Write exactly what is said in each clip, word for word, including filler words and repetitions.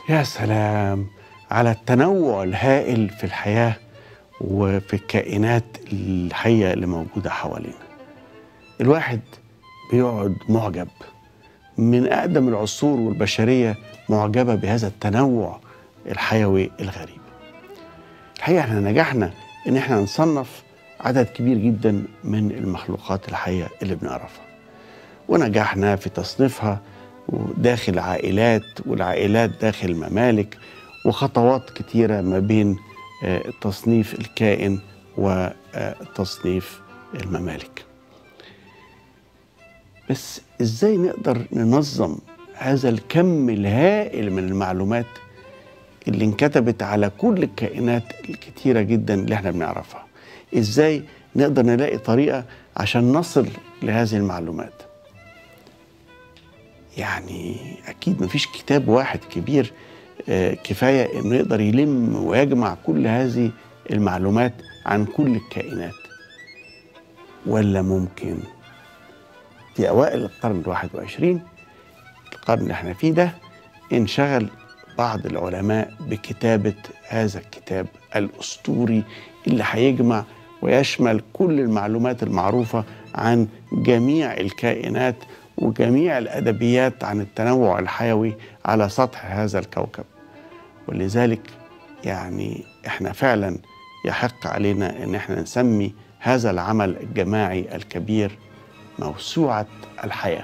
يا سلام على التنوع الهائل في الحياة وفي الكائنات الحية اللي موجودة حوالينا. الواحد بيقعد معجب، من أقدم العصور والبشرية معجبة بهذا التنوع الحيوي الغريب. الحقيقة احنا نجحنا ان احنا نصنف عدد كبير جدا من المخلوقات الحية اللي بنعرفها، ونجحنا في تصنيفها داخل عائلات، والعائلات داخل ممالك، وخطوات كتيرة ما بين تصنيف الكائن وتصنيف الممالك. بس ازاي نقدر ننظم هذا الكم الهائل من المعلومات اللي انكتبت على كل الكائنات الكتيرة جدا اللي احنا بنعرفها؟ ازاي نقدر نلاقي طريقة عشان نصل لهذه المعلومات؟ يعني اكيد مفيش كتاب واحد كبير آه كفاية انه يقدر يلم ويجمع كل هذه المعلومات عن كل الكائنات، ولا ممكن في اوائل القرن الواحد وعشرين، القرن اللي احنا فيه ده، انشغل بعض العلماء بكتابة هذا الكتاب الأسطوري اللي هيجمع ويشمل كل المعلومات المعروفة عن جميع الكائنات وجميع الأدبيات عن التنوع الحيوي على سطح هذا الكوكب. ولذلك يعني احنا فعلا يحق علينا ان احنا نسمي هذا العمل الجماعي الكبير موسوعة الحياة.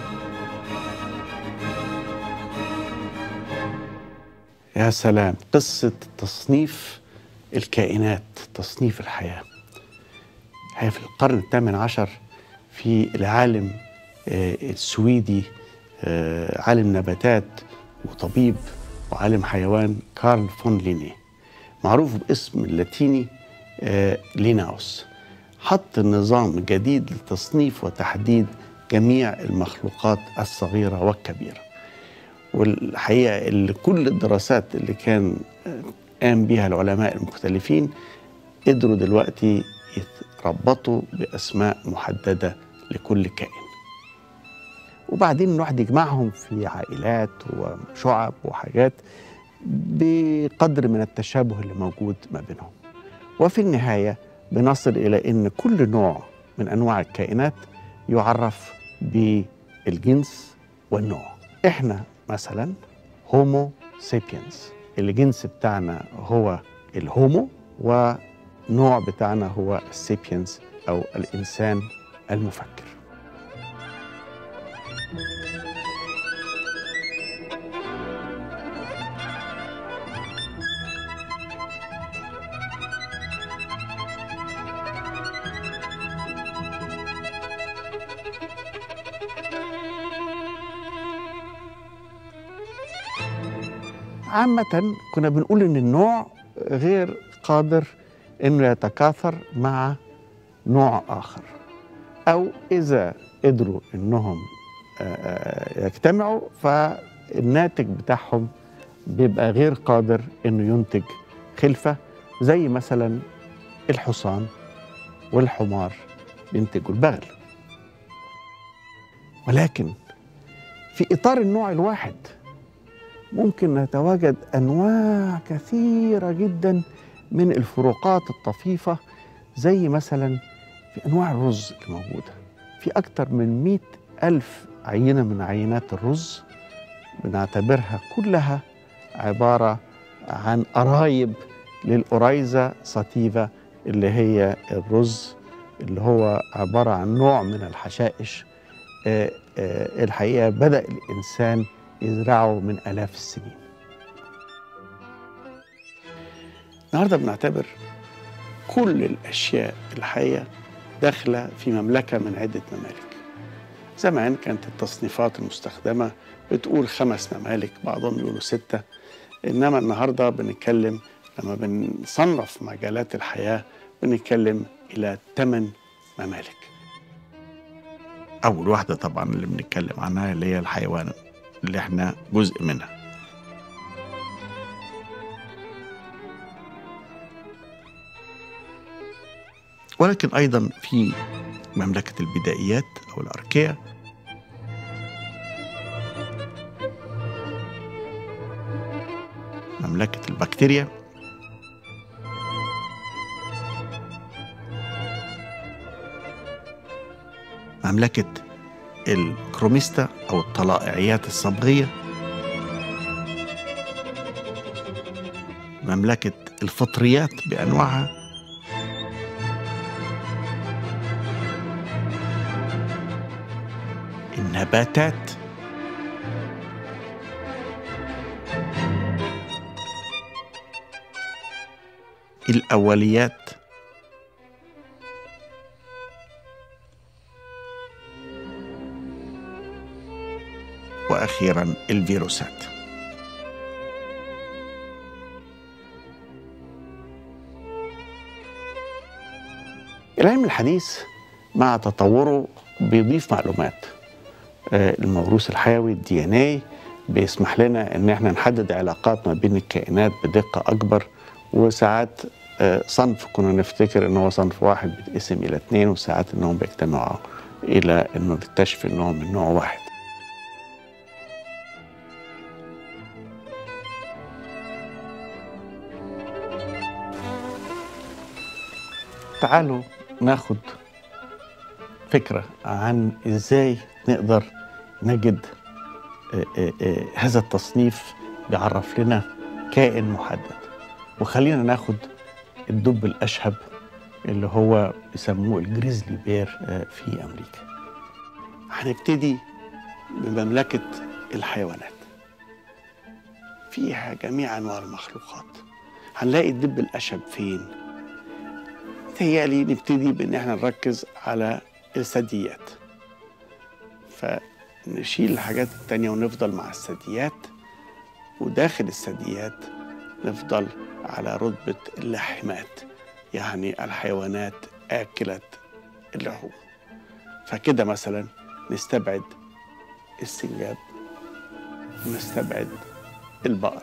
يا سلام، قصة تصنيف الكائنات، تصنيف الحياة. هي في القرن الثامن عشر في العالم السويدي، عالم نباتات وطبيب وعالم حيوان، كارل فون لينيه، معروف باسم اللاتيني ليناوس، حط النظام جديد لتصنيف وتحديد جميع المخلوقات الصغيرة والكبيرة. والحقيقة اللي كل الدراسات اللي كان قام بها العلماء المختلفين قدروا دلوقتي يتربطوا بأسماء محددة لكل كائن، وبعدين الواحد يجمعهم في عائلات وشعب وحاجات بقدر من التشابه اللي موجود ما بينهم. وفي النهاية بنصل إلى أن كل نوع من أنواع الكائنات يعرف بالجنس والنوع. إحنا مثلا هومو سيبينس، الجنس بتاعنا هو الهومو، ونوع بتاعنا هو السيبينس أو الإنسان المفكر. عامة كنا بنقول إن النوع غير قادر إنه يتكاثر مع نوع آخر، أو إذا قدروا إنهم يجتمعوا فالناتج بتاعهم بيبقى غير قادر إنه ينتج خلفة، زي مثلا الحصان والحمار بينتجوا البغل. ولكن في إطار النوع الواحد ممكن نتواجد أنواع كثيرة جدا من الفروقات الطفيفة، زي مثلا في أنواع الرز الموجودة. في أكثر من مئة ألف عينة من عينات الرز بنعتبرها كلها عبارة عن قرايب للأوريزا ساتيفا، اللي هي الرز اللي هو عبارة عن نوع من الحشائش آه آه الحقيقة بدأ الإنسان يزرعه من آلاف السنين. النهارده بنعتبر كل الأشياء الحية داخلة في مملكة من عدة ممالك. زمان كانت التصنيفات المستخدمة بتقول خمس ممالك، بعضهم يقولوا ستة، إنما النهارده بنتكلم لما بنصنف مجالات الحياة بنتكلم إلى ثمان ممالك. أول واحدة طبعا اللي بنتكلم عنها اللي هي الحيوان اللي احنا جزء منها. ولكن أيضا في مملكة البدائيات أو الأركية، مملكة البكتيريا، مملكة الكروميستا أو الطلائعيات الصبغية، مملكة الفطريات بأنواعها، النباتات، الأوليات، وأخيراً الفيروسات. العلم الحديث مع تطوره بيضيف معلومات. الموروث الحيوي الدي ان اي بيسمح لنا ان احنا نحدد علاقات ما بين الكائنات بدقة اكبر، وساعات صنف كنا نفتكر ان هو صنف واحد بيتقسم الى اثنين، وساعات انهم بيجتمعوا الى انه نكتشف انهم من نوع واحد. تعالوا ناخد فكرة عن ازاي نقدر نجد هذا التصنيف بيعرف لنا كائن محدد. وخلينا ناخد الدب الأشهب اللي هو بيسموه الجريزلي بير في أمريكا. هنبتدي بمملكة الحيوانات، فيها جميع أنواع المخلوقات. هنلاقي الدب الأشهب فين؟ متهيألي نبتدي بإن احنا نركز على الثدييات، فنشيل الحاجات التانية ونفضل مع الثدييات، وداخل الثدييات نفضل على رتبة اللاحمات، يعني الحيوانات آكلة اللحوم. فكده مثلا نستبعد السنجاب ونستبعد البقر.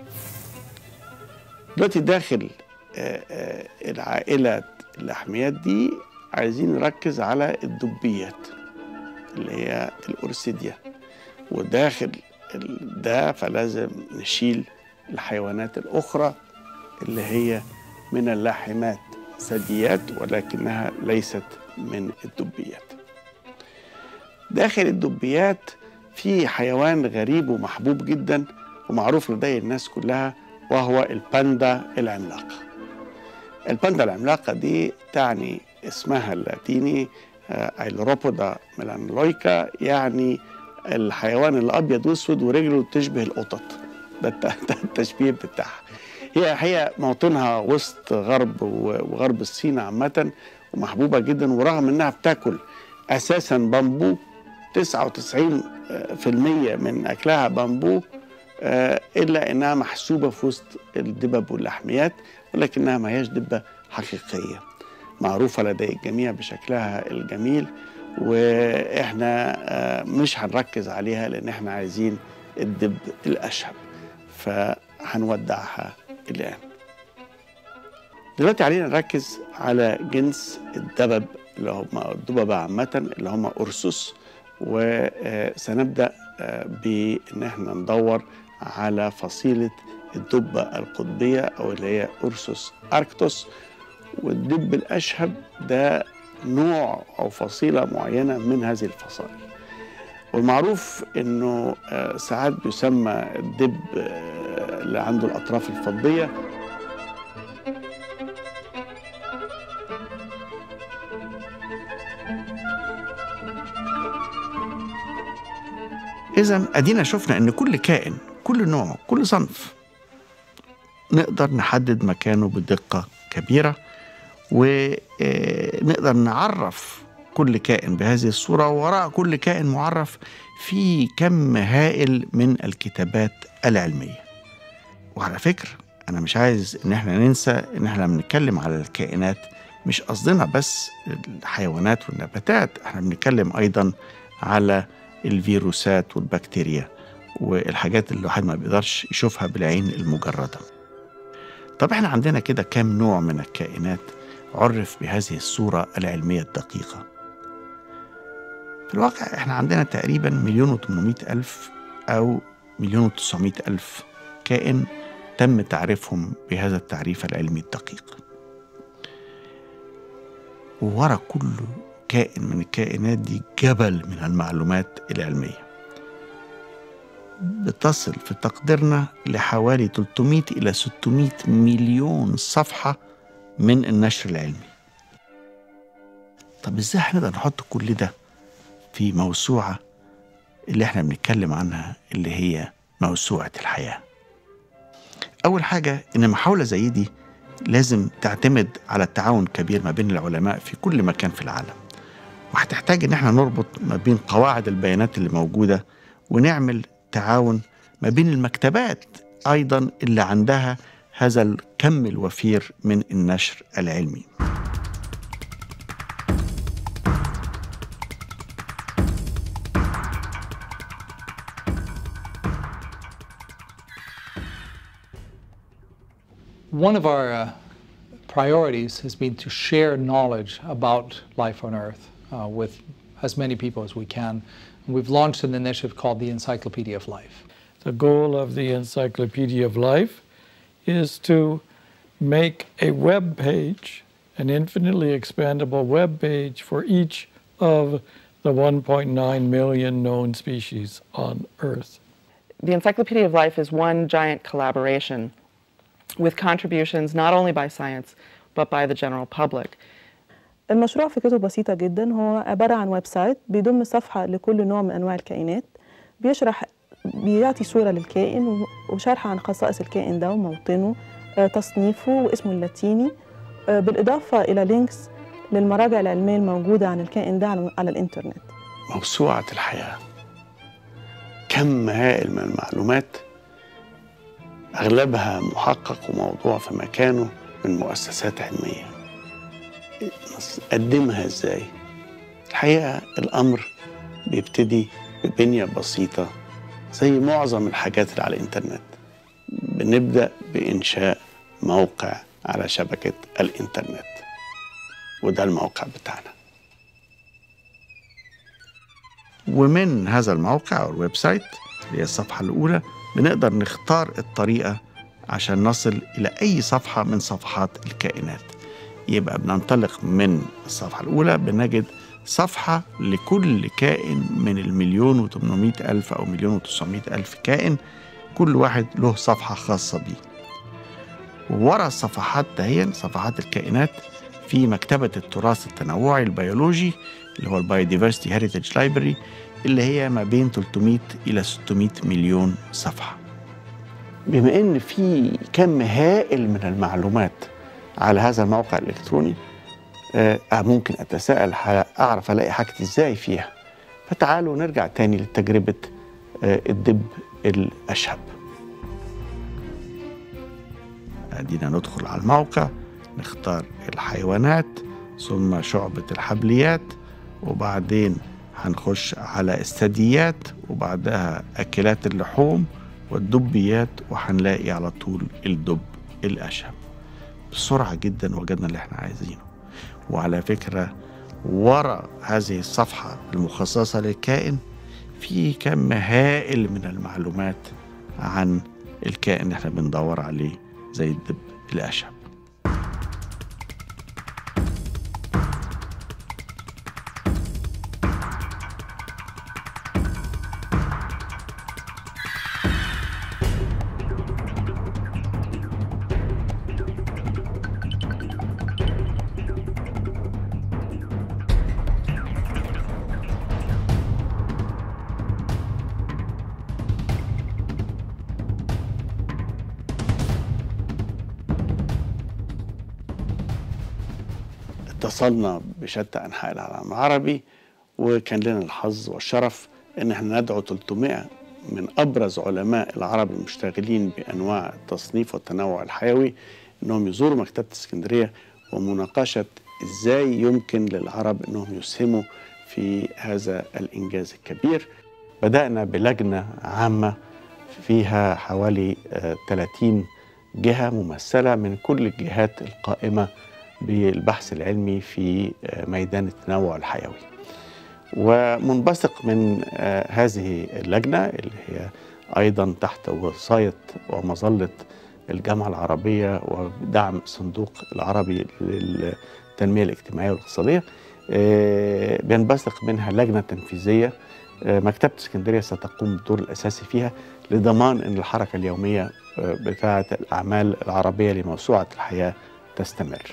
دلوقتي داخل العائلة اللحميات دي عايزين نركز على الدبيات اللي هي الأورسيديا، وداخل ده فلازم نشيل الحيوانات الأخرى اللي هي من اللاحمات ثدييات ولكنها ليست من الدبيات. داخل الدبيات في حيوان غريب ومحبوب جدا ومعروف لدي الناس كلها، وهو الباندا العملاقة. الباندا العملاقة دي تعني اسمها اللاتيني ايلوروبودا ميلانلويكا، يعني الحيوان الأبيض واسود ورجله تشبه القطط. ده التشبيه بتاعها. هي هي موطنها وسط غرب وغرب الصين عامة، ومحبوبة جدا، ورغم انها بتاكل اساسا بامبو، تسعة وتسعين بالمئة من اكلها بامبو، الا انها محسوبة في وسط الدبب واللحميات، ولكنها ما هياش دبة حقيقية، معروفة لدي الجميع بشكلها الجميل، واحنا مش هنركز عليها لان احنا عايزين الدب الاشهب، فهنودعها الآن. دلوقتي علينا نركز على جنس الدبب اللي هم الدببة عامة اللي هم أورسوس، وسنبدأ بإن احنا ندور على فصيلة الدبة القطبية أو اللي هي أورسوس أركتوس. والدب الأشهب ده نوع أو فصيلة معينة من هذه الفصائل، والمعروف انه ساعات بيسمى الدب اللي عنده الاطراف الفضيه. اذا ادينا شفنا ان كل كائن، كل نوع، كل صنف نقدر نحدد مكانه بدقه كبيره، ونقدر نعرف كل كائن بهذه الصورة، ووراء كل كائن معرف في كم هائل من الكتابات العلمية. وعلى فكرة أنا مش عايز إن احنا ننسى إن احنا بنتكلم على الكائنات، مش قصدنا بس الحيوانات والنباتات، احنا بنتكلم أيضا على الفيروسات والبكتيريا والحاجات اللي الواحد ما بيقدرش يشوفها بالعين المجردة. طب احنا عندنا كده كم نوع من الكائنات عرف بهذه الصورة العلمية الدقيقة؟ في الواقع احنا عندنا تقريبا مليون وثمانمائة ألف أو مليون وتسعمائة ألف كائن تم تعريفهم بهذا التعريف العلمي الدقيق. وورا كل كائن من الكائنات دي جبل من المعلومات العلمية بتصل في تقديرنا لحوالي ثلاثمائة إلى ستمائة مليون صفحة من النشر العلمي. طب ازاي هنقدر نحط كل ده في موسوعة اللي احنا بنتكلم عنها اللي هي موسوعة الحياة؟ أول حاجة إن محاولة زي دي لازم تعتمد على التعاون الكبير ما بين العلماء في كل مكان في العالم، وهتحتاج إن احنا نربط ما بين قواعد البيانات اللي موجودة ونعمل تعاون ما بين المكتبات أيضا اللي عندها هذا الكم الوفير من النشر العلمي. One of our uh, priorities has been to share knowledge about life on Earth uh, with as many people as we can. And we've launched an initiative called the Encyclopedia of Life. The goal of the Encyclopedia of Life is to make a web page, an infinitely expandable web page for each of the one point nine million known species on Earth. The Encyclopedia of Life is one giant collaboration with contributions not only by science but by the general public. المشروع فكرته بسيطة جدا، هو عبارة عن ويب سايت بيضم صفحة لكل نوع من أنواع الكائنات، بيشرح بيعطي صورة للكائن وشرح عن خصائص الكائن ده وموطنه، تصنيفه واسمه اللاتيني، بالإضافة إلى لينكس للمراجع العلمية الموجودة عن الكائن ده على الإنترنت. موسوعة الحياة كم هائل من المعلومات، أغلبها محقق وموضوع في مكانه من مؤسسات علمية. قدمها إزاي؟ الحقيقة الأمر بيبتدي ببنية بسيطة زي معظم الحاجات اللي على الإنترنت. بنبدأ بإنشاء موقع على شبكة الإنترنت، وده الموقع بتاعنا. ومن هذا الموقع أو الويب سايت اللي هي الصفحة الأولى بنقدر نختار الطريقة عشان نصل إلى أي صفحة من صفحات الكائنات. يبقى بننطلق من الصفحة الأولى بنجد صفحة لكل كائن من المليون وثمانمائة ألف أو مليون وتسعمائة ألف كائن، كل واحد له صفحة خاصة بيه. وورا الصفحات دهين صفحات الكائنات في مكتبة التراث التنوعي البيولوجي اللي هو البايوديفرستي هيريتج لايبرري اللي هي ما بين ثلاثمائة إلى ستمائة مليون صفحة. بما إن في كم هائل من المعلومات على هذا الموقع الإلكتروني، آه ممكن أتساءل أعرف ألاقي حاجتي إزاي فيها. فتعالوا نرجع تاني لتجربة آه الدب الأشهب. أدينا ندخل على الموقع، نختار الحيوانات ثم شعبة الحبليات، وبعدين هنخش على الثدييات، وبعدها أكلات اللحوم والدبيات، وهنلاقي على طول الدب الأشهب. بسرعة جدا وجدنا اللي احنا عايزينه. وعلى فكرة ورا هذه الصفحة المخصصة للكائن في كم هائل من المعلومات عن الكائن اللي احنا بندور عليه زي الدب الأشهب. اتصلنا بشتى أنحاء العالم العربي، وكان لنا الحظ والشرف إن احنا ندعو ثلاثمائة من أبرز علماء العرب المشتغلين بأنواع التصنيف والتنوع الحيوي إنهم يزوروا مكتبة اسكندرية ومناقشة إزاي يمكن للعرب إنهم يسهموا في هذا الإنجاز الكبير. بدأنا بلجنة عامة فيها حوالي ثلاثين جهة ممثلة من كل الجهات القائمة بالبحث العلمي في ميدان التنوع الحيوي. ومنبثق من هذه اللجنة اللي هي أيضا تحت وصاية ومظلة الجامعة العربية ودعم الصندوق العربي للتنمية الاجتماعية والاقتصادية بينبثق منها لجنة تنفيذية مكتبة اسكندرية ستقوم بالدور الأساسي فيها لضمان أن الحركة اليومية بتاعة الأعمال العربية لموسوعة الحياة تستمر.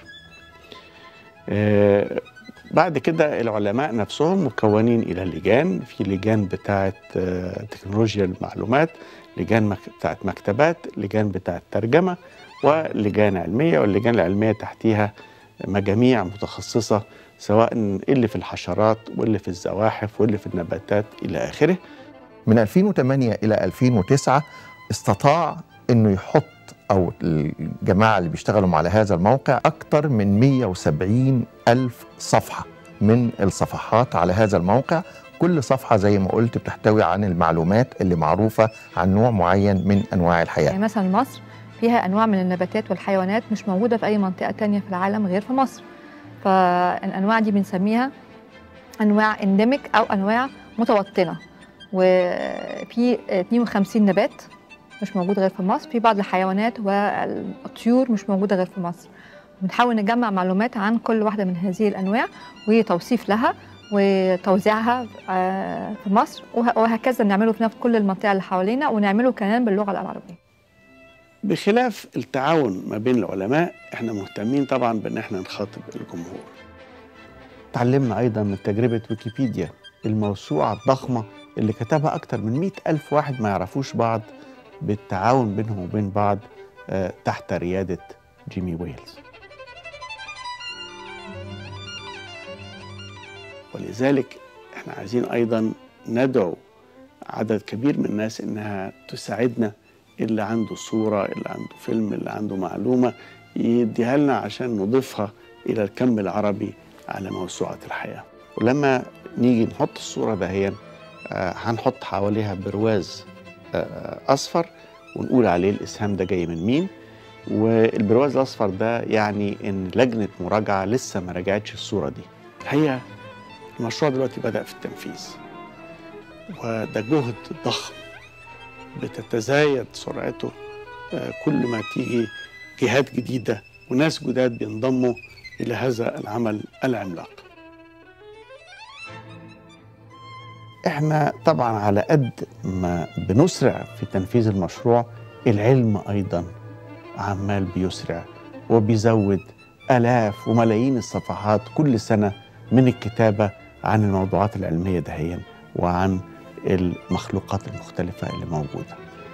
بعد كده العلماء نفسهم مكونين إلى لجان، في لجان بتاعة تكنولوجيا المعلومات، لجان بتاعة مكتبات، لجان بتاعة ترجمة، ولجان علمية، واللجان العلمية تحتيها مجاميع متخصصة سواء اللي في الحشرات واللي في الزواحف واللي في النباتات إلى آخره. من ألفين وثمانية إلى ألفين وتسعة استطاع أنه يحط، أو الجماعة اللي بيشتغلوا على هذا الموقع، أكثر من مئة وسبعين ألف صفحة من الصفحات على هذا الموقع. كل صفحة زي ما قلت بتحتوي عن المعلومات اللي معروفة عن نوع معين من أنواع الحياة. يعني مثلا مصر فيها أنواع من النباتات والحيوانات مش موجودة في أي منطقة تانية في العالم غير في مصر. فالأنواع دي بنسميها أنواع انديميك أو أنواع متوطنة، وفي اثنين وخمسين نبات مش موجود غير في مصر. في بعض الحيوانات والطيور مش موجودة غير في مصر. بنحاول نجمع معلومات عن كل واحدة من هذه الأنواع وتوصيف لها وتوزيعها في مصر، وهكذا نعمله في نفس كل المنطقة اللي حوالينا، ونعمله كمان باللغة العربية. بخلاف التعاون ما بين العلماء، احنا مهتمين طبعا بان احنا نخاطب الجمهور. تعلمنا ايضا من تجربة ويكيبيديا الموسوعة الضخمة اللي كتبها اكتر من مئة ألف واحد ما يعرفوش بعض، بالتعاون بينهم وبين بعض اه تحت ريادة جيمي ويلز. ولذلك احنا عايزين ايضا ندعو عدد كبير من الناس انها تساعدنا، اللي عنده صورة، اللي عنده فيلم، اللي عنده معلومة يديها لنا عشان نضيفها إلى الكم العربي على موسوعة الحياة. ولما نيجي نحط الصورة دهيا آه هنحط حواليها برواز آه أصفر ونقول عليه الإسهام ده جاي من مين. والبرواز الأصفر ده يعني إن لجنة مراجعة لسه ما راجعتش الصورة دي. الحقيقة المشروع دلوقتي بدأ في التنفيذ، وده جهد ضخم بتتزايد سرعته كل ما تيجي جهات جديدة وناس جداد بينضموا إلى هذا العمل العملاق. احنا طبعا على قد ما بنسرع في تنفيذ المشروع، العلم أيضا عمال بيسرع وبيزود آلاف وملايين الصفحات كل سنة من الكتابة عن الموضوعات العلمية دهيا وعن المخلوقات المختلفة اللي موجودة.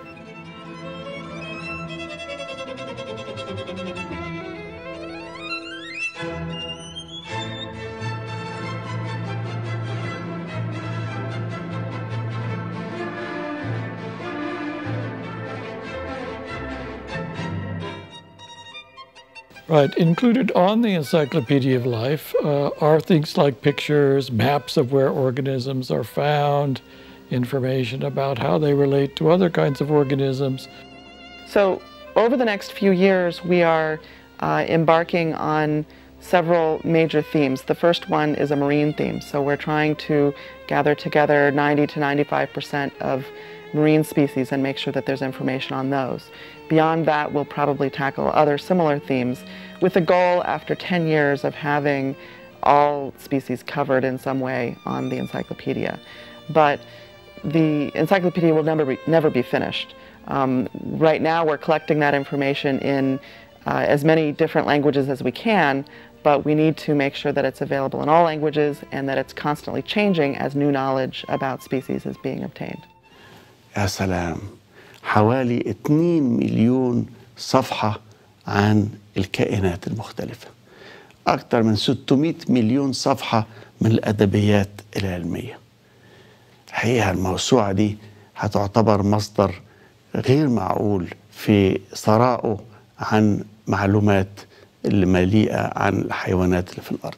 Right, included on the Encyclopedia of Life uh, are things like pictures, maps of where organisms are found, information about how they relate to other kinds of organisms. So over the next few years, we are uh, embarking on several major themes. The first one is a marine theme. So we're trying to gather together ninety to ninety-five percent of marine species and make sure that there's information on those. Beyond that, we'll probably tackle other similar themes with the goal after ten years of having all species covered in some way on the encyclopedia. But the encyclopedia will never be, never be finished. Um, right now, we're collecting that information in uh, as many different languages as we can, but we need to make sure that it's available in all languages and that it's constantly changing as new knowledge about species is being obtained. يا سلام، حوالي اتنين مليون صفحة عن الكائنات المختلفة، أكثر من ستمائة مليون صفحة من الأدبيات العلمية. الحقيقة الموسوعة دي هتعتبر مصدر غير معقول في ثرائه عن معلومات اللي مليئة عن الحيوانات اللي في الأرض.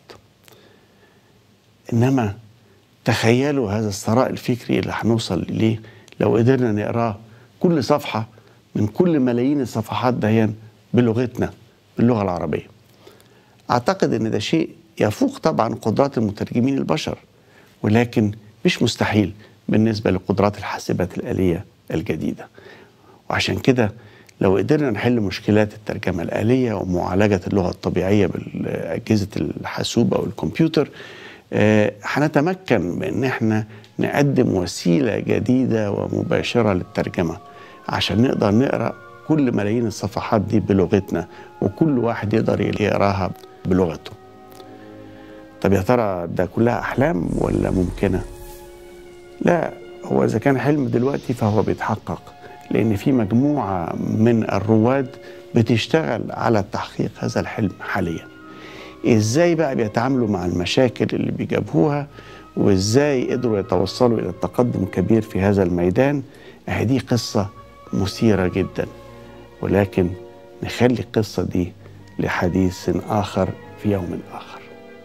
إنما تخيلوا هذا الثراء الفكري اللي هنوصل إليه لو قدرنا نقراه كل صفحة من كل ملايين الصفحات دهيا بلغتنا، باللغة العربية. أعتقد أن ده شيء يفوق طبعا قدرات المترجمين البشر، ولكن مش مستحيل بالنسبة لقدرات الحاسبات الآلية الجديدة. وعشان كده لو قدرنا نحل مشكلات الترجمة الآلية ومعالجة اللغة الطبيعية بالأجهزة الحاسوب أو الكمبيوتر، آه، هنتمكن من إن احنا نقدم وسيلة جديدة ومباشرة للترجمة عشان نقدر نقرأ كل ملايين الصفحات دي بلغتنا، وكل واحد يقدر يقراها بلغته. طب يا ترى ده كلها أحلام ولا ممكنة؟ لا، هو إذا كان حلم دلوقتي فهو بيتحقق، لأن في مجموعة من الرواد بتشتغل على تحقيق هذا الحلم حاليا. إزاي بقى بيتعاملوا مع المشاكل اللي بيجابهوها، وإزاي قدروا يتوصلوا إلى التقدم كبير في هذا الميدان، هذه قصة مثيرة جدا، ولكن نخلي القصة دي لحديث آخر في يوم آخر.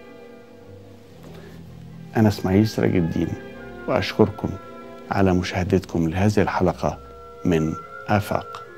أنا إسماعيل سراج الدين، وأشكركم على مشاهدتكم لهذه الحلقة من آفاق.